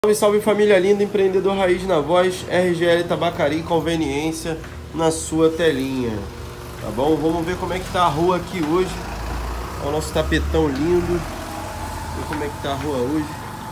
Salve, salve família linda, empreendedor raiz na voz, RGL Tabacaria e Conveniência na sua telinha, tá bom? Vamos ver como é que tá a rua aqui hoje. Olha o nosso tapetão lindo. Ver como é que tá a rua hoje.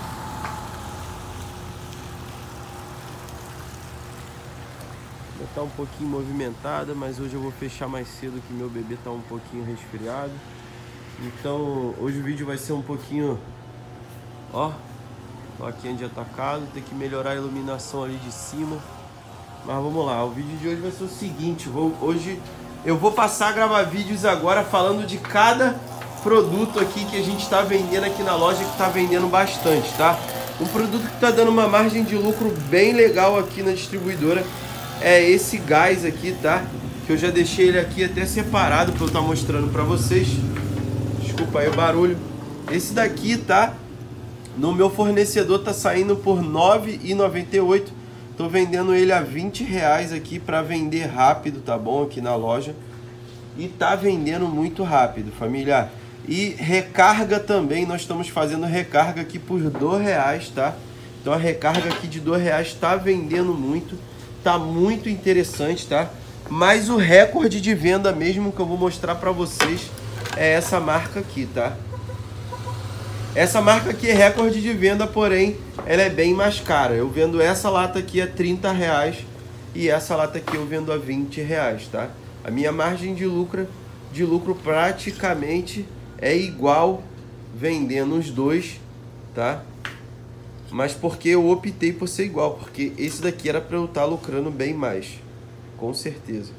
Tá um pouquinho movimentada, mas hoje eu vou fechar mais cedo que meu bebê tá um pouquinho resfriado. Então hoje o vídeo vai ser um pouquinho, ó, plaquinha de atacado, tem que melhorar a iluminação ali de cima. Mas vamos lá, o vídeo de hoje vai ser o seguinte, hoje eu vou passar a gravar vídeos agora falando de cada produto aqui que a gente está vendendo aqui na loja, que está vendendo bastante, tá? Um produto que está dando uma margem de lucro bem legal aqui na distribuidora é esse gás aqui, tá? Que eu já deixei ele aqui até separado para eu estar mostrando para vocês. Desculpa aí o barulho. Esse daqui, tá? No meu fornecedor tá saindo por R$ 9,98. Tô vendendo ele a R$20 aqui para vender rápido, tá bom? Aqui na loja. E tá vendendo muito rápido, família. E recarga também, nós estamos fazendo recarga aqui por R$2, tá? Então a recarga aqui de R$2 tá vendendo muito. Tá muito interessante, tá? Mas o recorde de venda mesmo que eu vou mostrar para vocês é essa marca aqui, tá? Essa marca aqui é recorde de venda, porém ela é bem mais cara. Eu vendo essa lata aqui a R$30 e essa lata aqui eu vendo a R$20, tá? A minha margem de lucro praticamente é igual vendendo os dois, tá? Mas porque eu optei por ser igual, porque esse daqui era para eu estar lucrando bem mais, com certeza.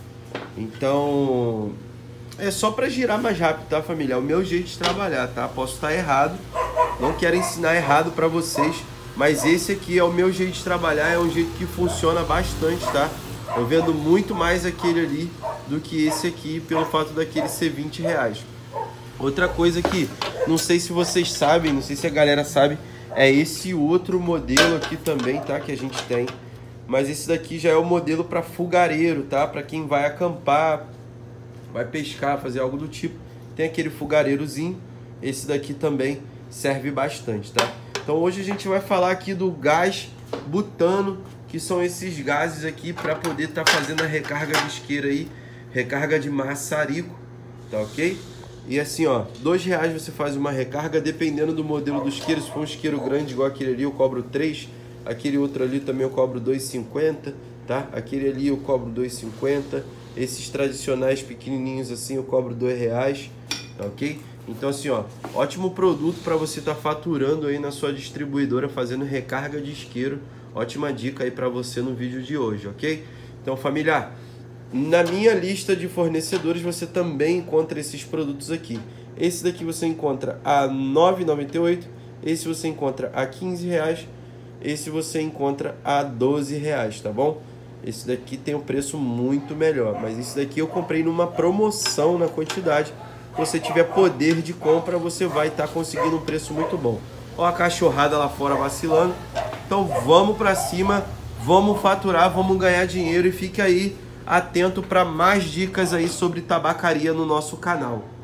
Então é só para girar mais rápido, tá, família? É o meu jeito de trabalhar, tá? Posso estar errado, não quero ensinar errado para vocês, mas esse aqui é o meu jeito de trabalhar, é um jeito que funciona bastante, tá? Eu vendo muito mais aquele ali do que esse aqui, pelo fato daquele ser R$20. Outra coisa que não sei se vocês sabem, não sei se a galera sabe, é esse outro modelo aqui também, tá? Que a gente tem. Mas esse daqui já é o modelo para fogareiro, tá? Para quem vai acampar, vai pescar, fazer algo do tipo. Tem aquele fogareirozinho. Esse daqui também serve bastante, tá? Então hoje a gente vai falar aqui do gás butano, que são esses gases aqui para poder estar fazendo a recarga de isqueiro aí, recarga de maçarico, tá ok? E assim, ó, R$2 você faz uma recarga, dependendo do modelo do isqueiro. Se for um isqueiro grande igual aquele ali, eu cobro 3. Aquele outro ali também eu cobro 2,50, tá? Aquele ali eu cobro 2,50. Esses tradicionais pequenininhos assim eu cobro R$2, tá ok? Então assim, ó, ótimo produto para você estar faturando aí na sua distribuidora, fazendo recarga de isqueiro. Ótima dica aí para você no vídeo de hoje, ok? Então, família, na minha lista de fornecedores você também encontra esses produtos aqui. Esse daqui você encontra a R$ 9,98. Esse você encontra a R$15. Esse você encontra a R$12, tá bom? Esse daqui tem um preço muito melhor, mas esse daqui eu comprei numa promoção na quantidade. Se você tiver poder de compra, você vai estar conseguindo um preço muito bom. Ó a cachorrada lá fora vacilando. Então vamos pra cima, vamos faturar, vamos ganhar dinheiro e fique aí atento para mais dicas aí sobre tabacaria no nosso canal.